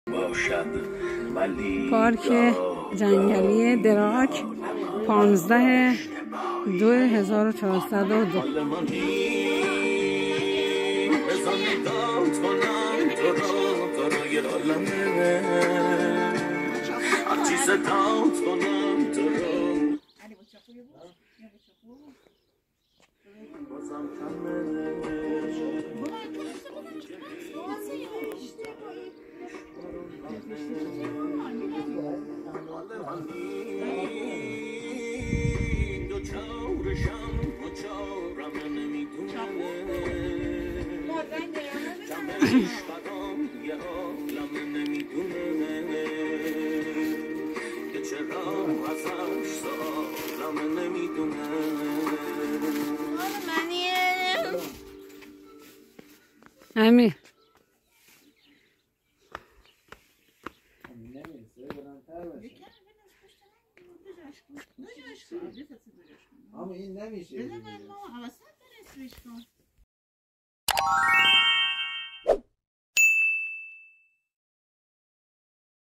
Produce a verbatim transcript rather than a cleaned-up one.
پارک جنگلی دراک پانزده دو هزار و چهارصد و دو. امیر ama این نمیشه.